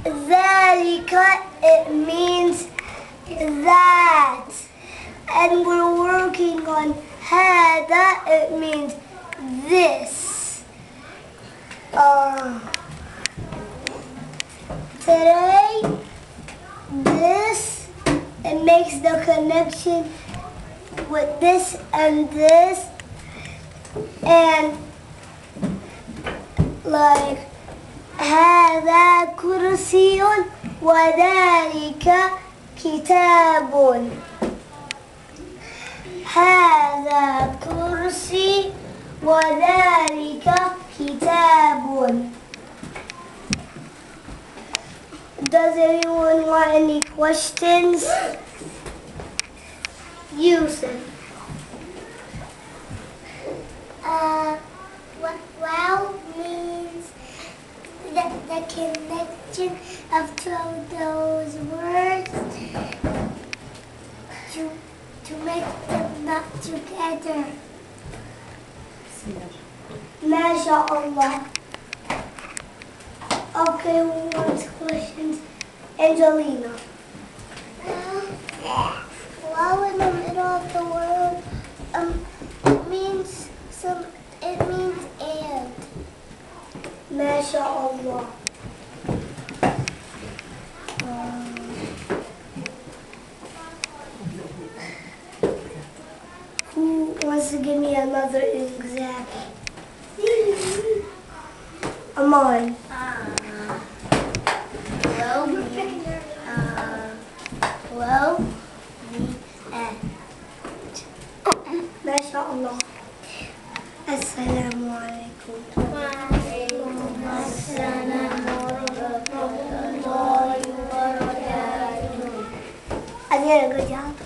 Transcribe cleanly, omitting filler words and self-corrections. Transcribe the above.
ذلك, it means that. And we're working on هذا, it means this. Today, this, it makes the connection with this and this, and like هذا كرسي وذلك كتاب. هذا كرسي وذلك كتاب. Does anyone want any questions? Yusuf. Wow means the connection of those words to make them not together. MashaAllah. Okay, who wants questions? Angelina. Wow in the middle of the word it means and. MashaAllah. Who wants to give me another example? Aman. Well, the end. MashaAllah. Assalamu alaikum. I did a good job.